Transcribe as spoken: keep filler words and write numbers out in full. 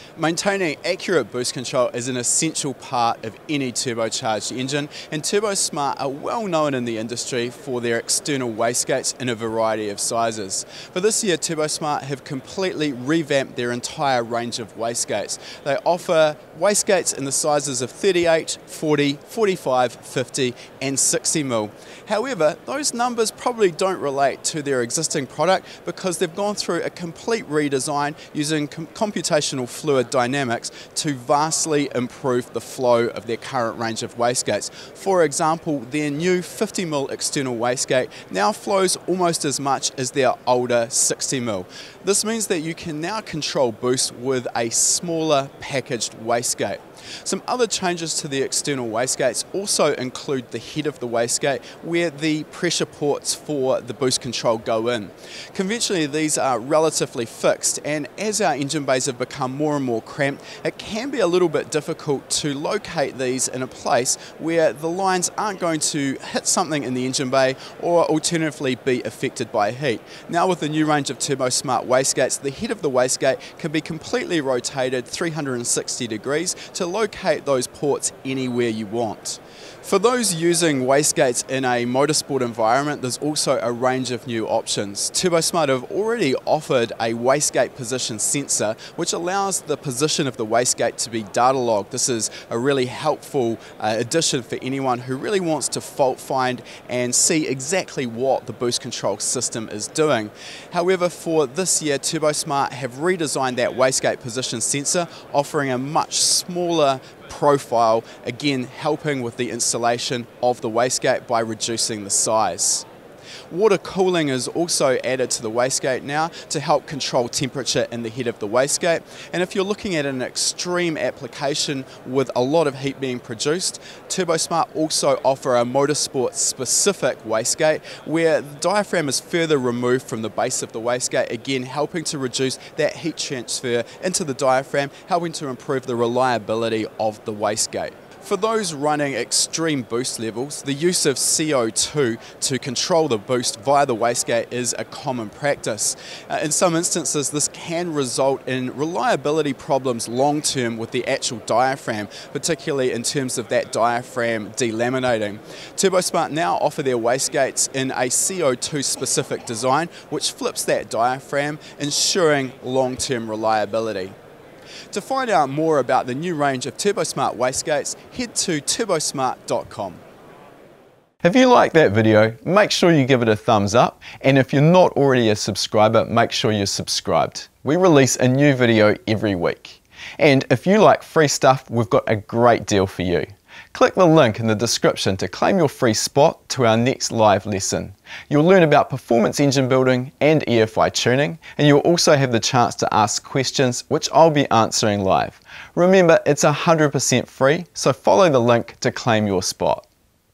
Maintaining accurate boost control is an essential part of any turbocharged engine, and Turbosmart are well known in the industry for their external wastegates in a variety of sizes. For this year, Turbosmart have completely revamped their entire range of wastegates. They offer wastegates in the sizes of thirty-eight, forty, forty-five, fifty and sixty mil. However, those numbers probably don't relate to their existing product because they've gone through a complete redesign using com computational fluid dynamics to vastly improve the flow of their current range of wastegates. For example, their new fifty mil external wastegate now flows almost as much as their older sixty mil. This means that you can now control boost with a smaller packaged wastegate. Some other changes to the external wastegates also include the head of the wastegate where the pressure ports for the boost control go in. Conventionally, these are relatively fixed, and as our engine bays have become more and more cramped, it can be a little bit difficult to locate these in a place where the lines aren't going to hit something in the engine bay or alternatively be affected by heat. Now with the new range of Turbosmart wastegates, the head of the wastegate can be completely rotated three hundred sixty degrees to locate those ports anywhere you want. For those using wastegates in a motorsport environment, there's also a range of new options. Turbosmart have already offered a wastegate position sensor which allows the position of the wastegate to be data logged. This is a really helpful uh, addition for anyone who really wants to fault find and see exactly what the boost control system is doing. However, for this year, Turbosmart have redesigned that wastegate position sensor, offering a much smaller profile, again helping with the installation of the wastegate by reducing the size. Water cooling is also added to the wastegate now to help control temperature in the head of the wastegate, and if you're looking at an extreme application with a lot of heat being produced, Turbosmart also offer a motorsport specific wastegate where the diaphragm is further removed from the base of the wastegate, again helping to reduce that heat transfer into the diaphragm, helping to improve the reliability of the wastegate. For those running extreme boost levels, the use of C O two to control the boost via the wastegate is a common practice. Uh, in some instances, this can result in reliability problems long term with the actual diaphragm, particularly in terms of that diaphragm delaminating. Turbosmart now offer their wastegates in a C O two specific design, which flips that diaphragm, ensuring long-term reliability. To find out more about the new range of Turbosmart wastegates, head to turbosmart dot com. If you like that video, make sure you give it a thumbs up, and if you're not already a subscriber, make sure you're subscribed. We release a new video every week. And if you like free stuff, we've got a great deal for you. Click the link in the description to claim your free spot to our next live lesson. You'll learn about performance engine building and E F I tuning, and you'll also have the chance to ask questions which I'll be answering live. Remember, it's one hundred percent free, so follow the link to claim your spot.